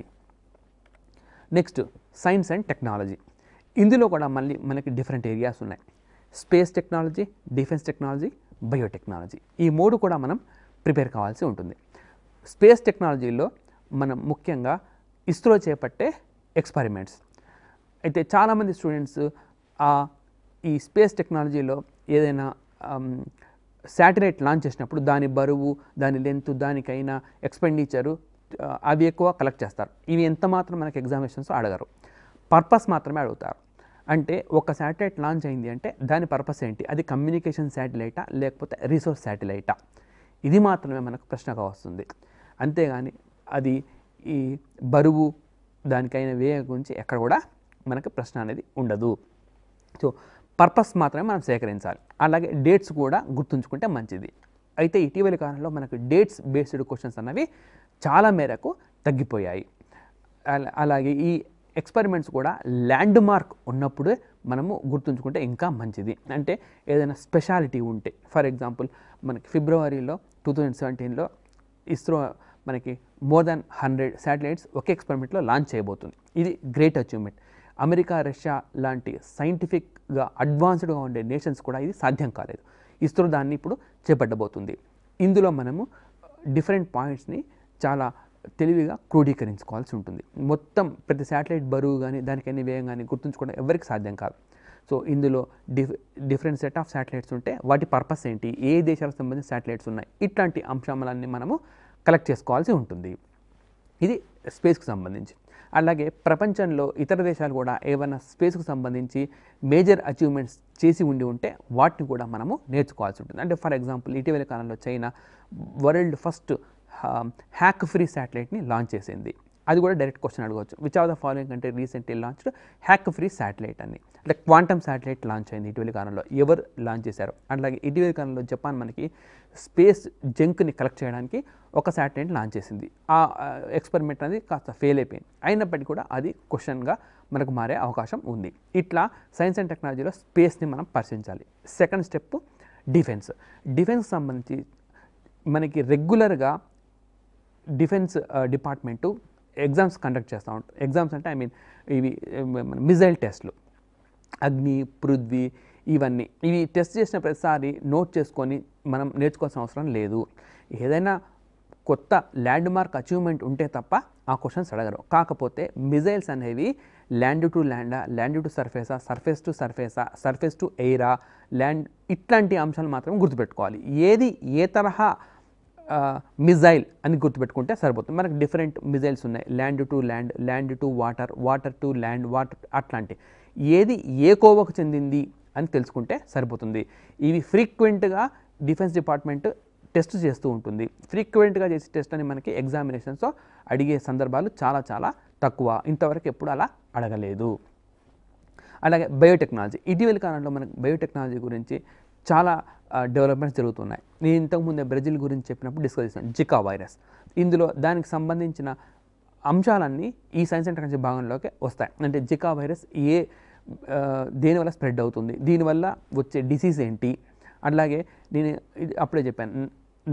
A: Next science and technology. ఇందులో కూడా మళ్ళీ మనకి డిఫరెంట్ ఏరియాస్ ఉన్నాయి. Space technology, defence technology, biotechnology. ఈ 3 కూడా మనం ప్రిపేర్ కావాల్సి ఉంటుంది. స్పేస్ టెక్నాలజీలో మనం ముఖ్యంగా ఇస్రో చేపట్టే ఎక్స్పెరిమెంట్స్. అయితే చాలామంది స్టూడెంట్స్ ఈ స్పేస్ టెక్నాలజీలో ఏదైనా శాటిలైట్ లాంచ్ చేసినప్పుడు దాని బరువు, దాని లెంత్, దానికైనా ఎక్స్పెండిచరు అవి ఎక్కువ కలెక్ట్ చేస్తారు. ఇవి ఎంత మాత్రం మనకి ఎగ్జామినేషన్స్లో అడగరు, పర్పస్ మాత్రమే అడుగుతారు. అంటే ఒక శాటిలైట్ లాంచ్ అయింది అంటే దాని పర్పస్ ఏంటి, అది కమ్యూనికేషన్ శాటిలైటా లేకపోతే రీసోర్స్ శాటిలైటా, ఇది మాత్రమే మనకు ప్రశ్నగా వస్తుంది. అంతేగాని అది ఈ బరువు, దానికైన వ్యయం గురించి ఎక్కడ కూడా మనకు ప్రశ్న అనేది ఉండదు. సో పర్పస్ మాత్రమే మనం సేకరించాలి. అలాగే డేట్స్ కూడా గుర్తుంచుకుంటే మంచిది. అయితే ఇటీవలి కాలంలో మనకు డేట్స్ బేస్డ్ క్వశ్చన్స్ అన్నవి చాలా మేరకు తగ్గిపోయాయి. అలాగే ఈ ఎక్స్పెరిమెంట్స్ కూడా ల్యాండ్ మార్క్ ఉన్నప్పుడే మనము గుర్తుంచుకుంటే ఇంకా మంచిది. అంటే ఏదైనా స్పెషాలిటీ ఉంటే, ఫర్ ఎగ్జాంపుల్ మనకి ఫిబ్రవరిలో 2017లో ఇస్రో మనకి మోర్ దాన్ 100 శాటిలైట్స్ ఒకే ఎక్స్పెరిమెంట్లో లాంచ్ చేయబోతుంది. ఇది గ్రేట్ అచీవ్మెంట్. అమెరికా, రష్యా లాంటి సైంటిఫిక్గా అడ్వాన్స్డ్గా ఉండే నేషన్స్ కూడా ఇది సాధ్యం కాలేదు. ఇస్రో దాన్ని ఇప్పుడు చేపట్టబోతుంది. ఇందులో మనము డిఫరెంట్ పాయింట్స్ని చాలా తెలివిగా క్రోడీకరించుకోవాల్సి ఉంటుంది. మొత్తం ప్రతి శాటిలైట్ బరువు కానీ దానికైనా వ్యయం కానీ గుర్తుంచుకోవడం ఎవరికి సాధ్యం కాదు. సో ఇందులో డిఫరెంట్ సెట్ ఆఫ్ శాటిలైట్స్ ఉంటే వాటి పర్పస్ ఏంటి, ఏ దేశాలకు సంబంధించిన శాటిలైట్స్ ఉన్నాయి, ఇట్లాంటి అంశాలన్నీ మనము కలెక్ట్ చేసుకోవాల్సి ఉంటుంది. ఇది స్పేస్కి సంబంధించి. అలాగే ప్రపంచంలో ఇతర దేశాలు కూడా ఏమైనా స్పేస్కి సంబంధించి మేజర్ అచీవ్మెంట్స్ చేసి ఉంటే వాటిని కూడా మనము నేర్చుకోవాల్సి ఉంటుంది. అంటే ఫర్ ఎగ్జాంపుల్ ఇటీవల కాలంలో China world first hack free శాటిలైట్ని లాంచ్ చేసింది. అది కూడా డైరెక్ట్ క్వశ్చన్ అడగవచ్చు. విచ్ ఆఫ్ ద ఫాలోయింగ్ అంటే recently launched hack free satellite అని. అంటే క్వాంటమ్ శాటిలైట్ లాంచ్ అయింది ఇటీవలి కాలంలో. ఎవరు లాంచ్ చేశారు? అట్లాగే ఇటీవలి కాలంలో జపాన్ మనకి స్పేస్ జంక్ని కలెక్ట్ చేయడానికి ఒక శాటిలైట్ లాంచ్ చేసింది. ఆ ఎక్స్పెరిమెంట్ అనేది కాస్త ఫెయిల్ అయిపోయింది. అయినప్పటికీ కూడా అది క్వశ్చన్గా మనకు మారే అవకాశం ఉంది. ఇట్లా సైన్స్ అండ్ టెక్నాలజీలో స్పేస్ని మనం పరిశీలించాలి. Second step defence. డిఫెన్స్కి సంబంధించి మనకి రెగ్యులర్గా డిఫెన్స్ డిపార్ట్మెంటు ఎగ్జామ్స్ కండక్ట్ చేస్తూ ఉంటారు. ఎగ్జామ్స్ అంటే ఇవి మిజైల్ టెస్ట్లు, అగ్ని, పృథ్వీ, ఇవి టెస్ట్ చేసిన ప్రతిసారి నోట్ చేసుకొని మనం నేర్చుకోవాల్సిన అవసరం లేదు. ఏదైనా కొత్త ల్యాండ్ మార్క్ అచీవ్మెంట్ ఉంటే తప్ప ఆ క్వశ్చన్స్ అడగరు. కాకపోతే మిజైల్స్ అనేవి ల్యాండ్ టు ల్యాండా, ల్యాండ్ టు సర్ఫేసా, సర్ఫేస్ టు సర్ఫేసా, సర్ఫేస్ టు ఎయిరా, ల్యాండ్, ఇట్లాంటి అంశాలు మాత్రం గుర్తుపెట్టుకోవాలి. ఏది ఏ తరహా మిజైల్ అని గుర్తుపెట్టుకుంటే సరిపోతుంది. మనకు డిఫరెంట్ మిజైల్స్ ఉన్నాయి. Land to land, land to water, water to land, water, అట్లాంటి ఏది ఏ కోవకు చెందింది అని తెలుసుకుంటే సరిపోతుంది. ఇవి ఫ్రీక్వెంట్గా డిఫెన్స్ డిపార్ట్మెంట్ టెస్ట్ చేస్తూ ఉంటుంది. ఫ్రీక్వెంట్గా చేసే టెస్ట్ అని మనకి ఎగ్జామినేషన్స్లో అడిగే సందర్భాలు చాలా చాలా తక్కువ. ఇంతవరకు ఎప్పుడు అలా అడగలేదు. అలాగే బయోటెక్నాలజీ. ఇటీవలి కాలంలో మనకు బయోటెక్నాలజీ గురించి చాలా డెవలప్మెంట్స్ జరుగుతున్నాయి. నేను ఇంతకుముందే బ్రెజిల్ గురించి చెప్పినప్పుడు డిస్కస్ చేశాను, జికా వైరస్. ఇందులో దానికి సంబంధించిన అంశాలన్నీ ఈ సైన్స్ అండ్ టెక్నాలజీ భాగంలోకి వస్తాయి. అంటే జికా వైరస్ దేనివల్ల స్ప్రెడ్ అవుతుంది, దీనివల్ల వచ్చే డిసీజ్ ఏంటి, అట్లాగే నేను అప్పుడే చెప్పాను,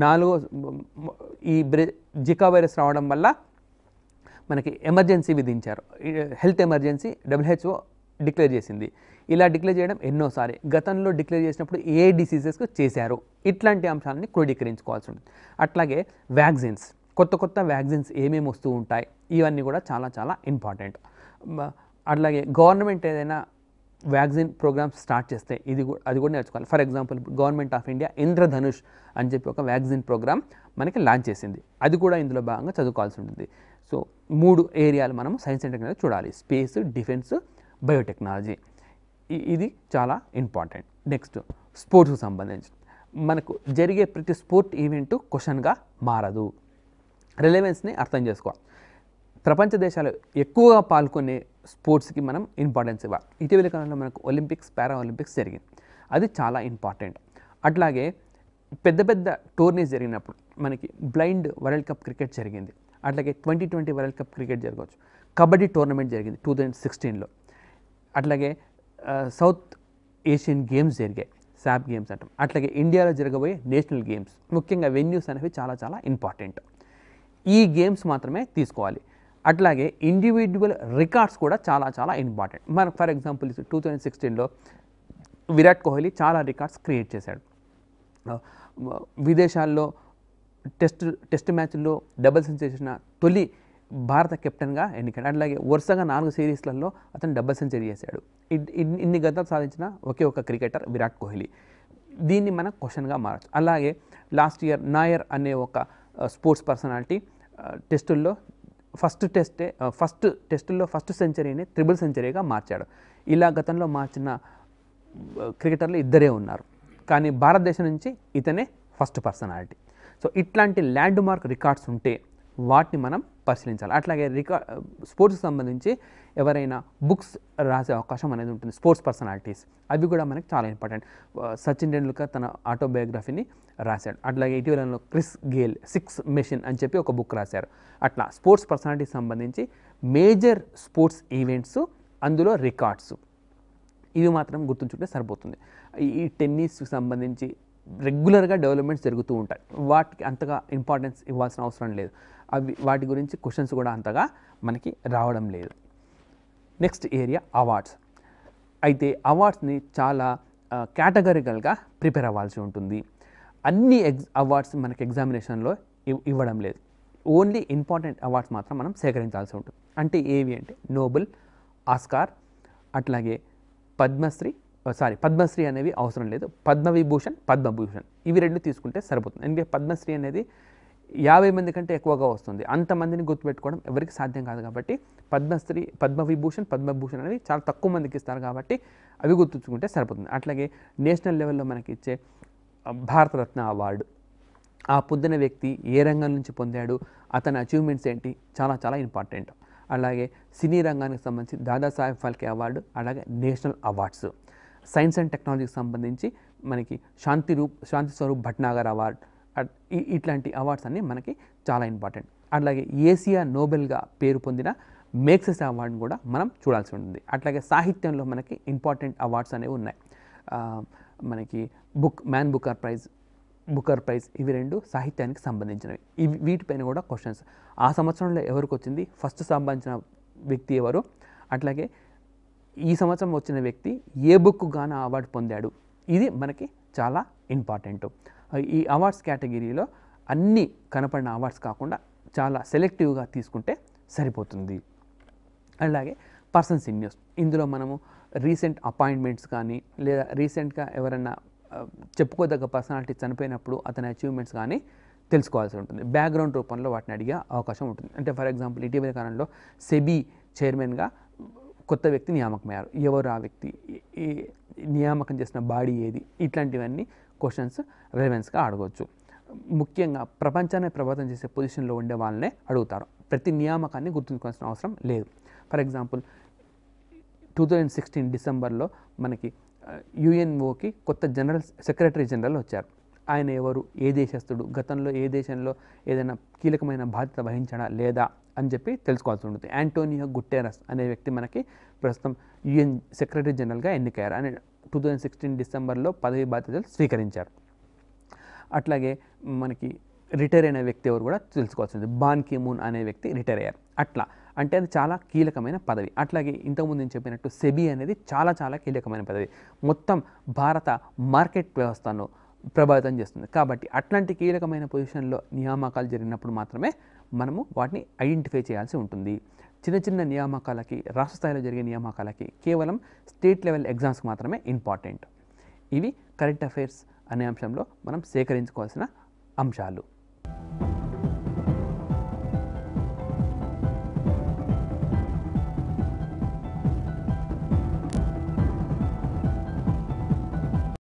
A: ఈ జికా వైరస్ రావడం వల్ల మనకి ఎమర్జెన్సీ విధించారు. హెల్త్ ఎమర్జెన్సీ WHO డిక్లేర్ చేసింది. ఇలా డిక్లేర్ చేయడం ఎన్నోసారి, గతంలో డిక్లేర్ చేసినప్పుడు ఏ డిసీజెస్కు చేశారు, ఇట్లాంటి అంశాలని క్రోడీకరించుకోవాల్సి ఉంటుంది. అట్లాగే వ్యాక్సిన్స్, కొత్త వ్యాక్సిన్స్ ఏమేమి వస్తూ ఉంటాయి, ఇవన్నీ కూడా చాలా చాలా ఇంపార్టెంట్. అట్లాగే గవర్నమెంట్ ఏదైనా వ్యాక్సిన్ ప్రోగ్రామ్స్ స్టార్ట్ చేస్తే అది కూడా నేర్చుకోవాలి. For example government of India Indradhanush అని చెప్పి ఒక వ్యాక్సిన్ ప్రోగ్రామ్ మనకి లాంచ్ చేసింది. అది కూడా ఇందులో భాగంగా చదువుకోవాల్సి ఉంటుంది. సో 3 ఏరియాలు మనం సైన్స్ అండ్ టెక్నాలజీ చూడాలి: స్పేస్, డిఫెన్స్, బయోటెక్నాలజీ. ఇది చాలా ఇంపార్టెంట్. నెక్స్ట్ స్పోర్ట్స్కి సంబంధించి మనకు జరిగే ప్రతి స్పోర్ట్ ఈవెంట్ క్వశ్చన్గా మారదు. రిలవెన్స్ని అర్థం చేసుకోవాలి. ప్రపంచ దేశాలు ఎక్కువగా పాల్గొనే స్పోర్ట్స్కి మనం ఇంపార్టెన్స్ ఇవ్వాలి. ఇటీవల కాలంలో మనకు ఒలింపిక్స్, పారా ఒలింపిక్స్ జరిగింది. అది చాలా ఇంపార్టెంట్. అట్లాగే పెద్ద టోర్నీస్ జరిగినప్పుడు మనకి బ్లైండ్ వరల్డ్ కప్ క్రికెట్ జరిగింది. అట్లాగే 2020 వరల్డ్ కప్ క్రికెట్ జరగవచ్చు. కబడ్డీ టోర్నమెంట్ జరిగింది 2016లో. అట్లాగే సౌత్ ఏషియన్ గేమ్స్ జరిగాయి, శాప్ గేమ్స్ అంటాం. అట్లాగే ఇండియాలో జరగబోయే నేషనల్ గేమ్స్, ముఖ్యంగా వెన్యూస్ అనేవి చాలా చాలా ఇంపార్టెంట్. ఈ గేమ్స్ మాత్రమే తీసుకోవాలి. అట్లాగే ఇండివిజువల్ రికార్డ్స్ కూడా చాలా చాలా ఇంపార్టెంట్. మనకు ఫర్ ఎగ్జాంపుల్ 2016లో విరాట్ కోహ్లీ చాలా రికార్డ్స్ క్రియేట్ చేశాడు. విదేశాల్లో టెస్ట్ మ్యాచ్ల్లో డబుల్ సెంచరీ చేసిన తొలి భారత కెప్టెన్గా ఎన్నికయ్యాడు. అట్లాగే వరుసగా 4 సిరీస్లలో అతను డబుల్ సెంచరీ చేశాడు. ఇన్ని గతాలు సాధించిన ఒకే ఒక క్రికెటర్ విరాట్ కోహ్లీ. దీన్ని మనం క్వశ్చన్గా మారచ్చు. అలాగే లాస్ట్ ఇయర్ నాయర్ అనే ఒక స్పోర్ట్స్ పర్సనాలిటీ టెస్టుల్లో ఫస్ట్ టెస్టుల్లో ఫస్ట్ సెంచరీని ట్రిపుల్ సెంచరీగా మార్చాడు. ఇలా గతంలో మార్చిన క్రికెటర్లు ఇద్దరే ఉన్నారు, కానీ భారతదేశం నుంచి ఇతనే ఫస్ట్ పర్సనాలిటీ. సో ఇట్లాంటి ల్యాండ్ మార్క్ రికార్డ్స్ ఉంటే వాటిని మనం పరిశీలించాలి. అట్లాగే స్పోర్ట్స్కి సంబంధించి ఎవరైనా బుక్స్ రాసే అవకాశం అనేది ఉంటుంది, స్పోర్ట్స్ పర్సనాలిటీస్, అవి కూడా మనకి చాలా ఇంపార్టెంట్. సచిన్ టెండూల్కర్ తన ఆటోబయోగ్రఫీని రాశాడు. అట్లాగే ఇటీవలలో క్రిస్ గేల్ 6 మెషిన్ అని చెప్పి ఒక బుక్ రాశారు. అట్లా స్పోర్ట్స్ పర్సనాలిటీకి సంబంధించి మేజర్ స్పోర్ట్స్ ఈవెంట్స్, అందులో రికార్డ్స్, ఇవి మాత్రం గుర్తుంచుకుంటే సరిపోతుంది. ఈ టెన్నిస్కి సంబంధించి రెగ్యులర్గా డెవలప్మెంట్స్ జరుగుతూ ఉంటాయి, వాటికి అంతగా ఇంపార్టెన్స్ ఇవ్వాల్సిన అవసరం లేదు. వాటి గురించి క్వశ్చన్స్ కూడా అంతగా మనకి రావడం లేదు. Next area awards. అయితే అవార్డ్స్ని చాలా కేటగరికల్గా ప్రిపేర్ అవ్వాల్సి ఉంటుంది. అన్ని అవార్డ్స్ మనకి ఎగ్జామినేషన్లో ఇవ్వడం లేదు. ఓన్లీ ఇంపార్టెంట్ అవార్డ్స్ మాత్రం మనం సేకరించాల్సి ఉంటుంది. అంటే ఏవి అంటే నోబెల్, ఆస్కార్, అట్లాగే పద్మశ్రీ అనేవి అవసరం లేదు. పద్మభూషణ్ ఇవి రెండు తీసుకుంటే సరిపోతుంది. ఎందుకంటే పద్మశ్రీ అనేది 50 మంది కంటే ఎక్కువగా వస్తుంది, అంతమందిని గుర్తుపెట్టుకోవడం ఎవరికి సాధ్యం కాదు. కాబట్టి పద్మభూషణ్ అనేవి చాలా తక్కువ మందికి ఇస్తారు, కాబట్టి అవి గుర్తుంచుకుంటే సరిపోతుంది. అట్లాగే నేషనల్ లెవెల్లో మనకి ఇచ్చే భారతరత్న అవార్డు, ఆ పొందిన వ్యక్తి ఏ రంగం నుంచి పొందాడు, అతని అచీవ్మెంట్స్ ఏంటి, చాలా చాలా ఇంపార్టెంట్. అలాగే సినీ రంగానికి సంబంధించి దాదాసాహెబ్ ఫాల్కే అవార్డు, అలాగే నేషనల్ అవార్డ్స్. సైన్స్ అండ్ టెక్నాలజీకి సంబంధించి మనకి శాంతి స్వరూప్ భట్నాగర్ అవార్డు, ఇట్లాంటి అవార్డ్స్ అన్నీ మనకి చాలా ఇంపార్టెంట్. అలాగే ఏసియా నోబెల్గా పేరు పొందిన మేక్సెస్ అవార్డుని కూడా మనం చూడాల్సి ఉంటుంది. అట్లాగే సాహిత్యంలో మనకి ఇంపార్టెంట్ అవార్డ్స్ అనేవి ఉన్నాయి. మనకి బుకర్ ప్రైజ్ ఇవి రెండు సాహిత్యానికి సంబంధించినవి. వీటిపైన కూడా క్వశ్చన్స్, ఆ సంవత్సరంలో ఎవరికి వచ్చింది, ఫస్ట్ సంబంధించిన వ్యక్తి ఎవరు, అట్లాగే ఈ సంవత్సరం వచ్చిన వ్యక్తి ఏ బుక్ గాన అవార్డు పొందాడు, ఇది మనకి చాలా ఇంపార్టెంట్. ఈ అవార్డ్స్ కేటగిరీలో అన్ని కనపడిన అవార్డ్స్ కాకుండా చాలా సెలెక్టివ్గా తీసుకుంటే సరిపోతుంది. అలాగే పర్సన్స్ ఇన్ న్యూస్, ఇందులో మనము రీసెంట్ అపాయింట్మెంట్స్ కానీ లేదా రీసెంట్గా ఎవరైనా చెప్పుకోదగ్గ పర్సనాలిటీ చనిపోయినప్పుడు అతని అచీవ్మెంట్స్ కానీ తెలుసుకోవాల్సి ఉంటుంది. బ్యాక్గ్రౌండ్ రూపంలో వాటిని అడిగే అవకాశం ఉంటుంది. అంటే ఫర్ ఎగ్జాంపుల్ ఇటీవల కాలంలో సెబీ చైర్మన్గా కొత్త వ్యక్తి నియామకమయ్యారు, ఎవరు ఆ వ్యక్తి, ఈ నియామకం చేసిన బాడీ ఏది, ఇట్లాంటివన్నీ క్వశ్చన్స్ రిలవెన్స్గా అడగవచ్చు. ముఖ్యంగా ప్రపంచాన్ని ప్రభావితం చేసే పొజిషన్లో ఉండే వాళ్ళనే అడుగుతారు. ప్రతి నియామకాన్ని గుర్తుంచుకోవాల్సిన అవసరం లేదు. ఫర్ ఎగ్జాంపుల్ 2016 డిసెంబర్లో మనకి యుఎన్ఓకి కొత్త సెక్రటరీ జనరల్ వచ్చారు. ఆయన ఎవరు, ఏ దేశస్థుడు, గతంలో ఏ దేశంలో ఏదైనా కీలకమైన బాధ్యత వహించాడా లేదా అని చెప్పి తెలుసుకోవాల్సి ఉంటుంది. యాంటోనియో గుటెరస్ అనే వ్యక్తి మనకి ప్రస్తుతం యుఎన్ సెక్రటరీ జనరల్గా ఎన్నికయ్యారు. ఆయన 2016 డిసెంబర్లో పదవి బాధ్యతలు స్వీకరించారు. అట్లాగే మనకి రిటైర్ అయిన వ్యక్తి ఎవరు కూడా తెలుసుకోవాల్సింది. బాన్ కీ మూన్ అనే వ్యక్తి రిటైర్ అయ్యారు. అట్లా అంటే అది చాలా కీలకమైన పదవి. అట్లాగే ఇంతకుముందు నేను చెప్పినట్టు సెబీ అనేది చాలా చాలా కీలకమైన పదవి, మొత్తం భారత మార్కెట్ వ్యవస్థను ప్రభావితం చేస్తుంది. కాబట్టి అట్లాంటి కీలకమైన పొజిషన్లో నియామకాలు జరిగినప్పుడు మాత్రమే మనము వాటిని ఐడెంటిఫై చేయాల్సి ఉంటుంది. చిన్న చిన్న నియామకాలకి, రాష్ట్ర స్థాయిలో జరిగే నియామకాలకి కేవలం స్టేట్ లెవెల్ ఎగ్జామ్స్కి మాత్రమే ఇంపార్టెంట్. ఇవి కరెంట్ అఫైర్స్ అనే అంశంలో మనం సేకరించుకోవాల్సిన అంశాలు.